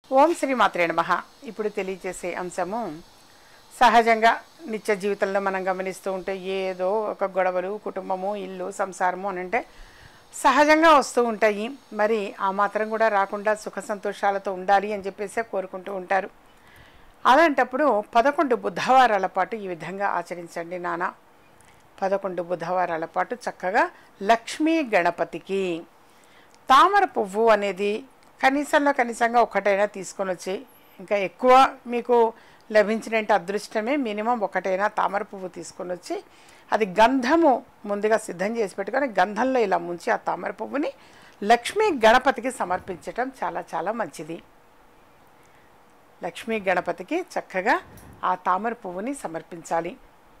ఓం శ్రీ మాత్రే నమః. ఇప్పుడు తెలియజేసే అంశము సహజంగా నిత్య జీవితంలో మనం గమనిస్తూ ఉంటే ఏదో ఒక గొడవలు, కుటుంబము, ఇల్లు, సంసారము అని అంటే సహజంగా వస్తూ ఉంటాయి. మరి ఆ మాత్రం కూడా రాకుండా సుఖ సంతోషాలతో ఉండాలి అని చెప్పేసి కోరుకుంటూ ఉంటారు. అలాంటప్పుడు 11 బుధవారాల పాటు ఈ విధంగా ఆచరించండి నాన్న. 11 బుధవారాల పాటు చక్కగా లక్ష్మీ గణపతికి తామర పువ్వు అనేది కనీసంగా ఒకటైనా తీసుకొని వచ్చి, ఇంకా ఎక్కువ మీకు లభించినట్టు అదృష్టమే, మినిమం ఒకటైనా తామర పువ్వు తీసుకొని వచ్చి అది గంధము ముందుగా సిద్ధం చేసి పెట్టుకొని గంధంలో ఇలా ముంచి ఆ తామర పువ్వుని లక్ష్మీ గణపతికి సమర్పించటం చాలా చాలా మంచిది. లక్ష్మీ గణపతికి చక్కగా ఆ తామర పువ్వుని సమర్పించాలి.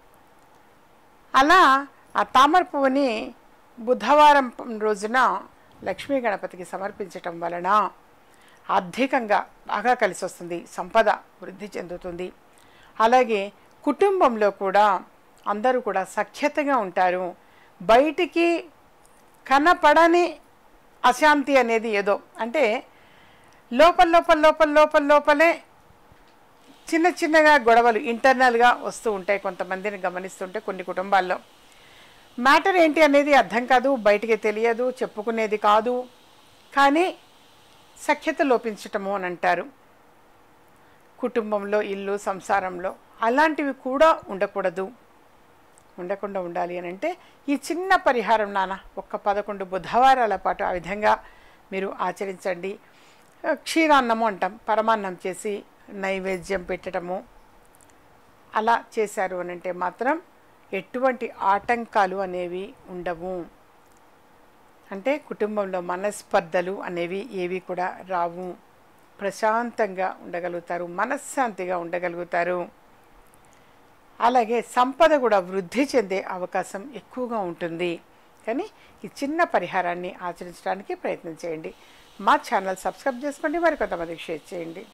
అలా ఆ తామర పువ్వుని బుధవారం రోజున లక్ష్మీ గణపతికి సమర్పించటం వలన ఆర్థికంగా బాగా కలిసి వస్తుంది, సంపద వృద్ధి చెందుతుంది. అలాగే కుటుంబంలో కూడా అందరూ కూడా సఖ్యతగా ఉంటారు. బయటికి కనపడని అశాంతి అనేది ఏదో అంటే లోపలే చిన్నగా గొడవలు ఇంటర్నల్గా వస్తూ ఉంటాయి. కొంతమందిని గమనిస్తుంటే కొన్ని కుటుంబాల్లో మ్యాటర్ ఏంటి అనేది అర్థం కాదు, బయటికి తెలియదు, చెప్పుకునేది కాదు, కానీ సఖ్యత లోపించటము అని అంటారు. కుటుంబంలో, ఇల్లు, సంసారంలో అలాంటివి కూడా ఉండకుండా ఉండాలి అని అంటే ఈ చిన్న పరిహారం నాన్న ఒక్క 11 బుధవారాల పాటు ఆ విధంగా మీరు ఆచరించండి. క్షీరాన్నము అంటాం, పరమాన్నం చేసి నైవేద్యం పెట్టడము అలా చేశారు అని అంటే మాత్రం ఎటువంటి ఆటంకాలు అనేవి ఉండవు. అంటే కుటుంబంలో మనస్పర్ధలు అనేవి ఏవి కూడా రావు. ప్రశాంతంగా ఉండగలుగుతారు, మనశ్శాంతిగా ఉండగలుగుతారు. అలాగే సంపద కూడా వృద్ధి చెందే అవకాశం ఎక్కువగా ఉంటుంది. కానీ ఈ చిన్న పరిహారాన్ని ఆచరించడానికి ప్రయత్నం చేయండి. మా ఛానల్ సబ్స్క్రైబ్ చేసుకోండి, మరి కొంతమందికి షేర్ చేయండి.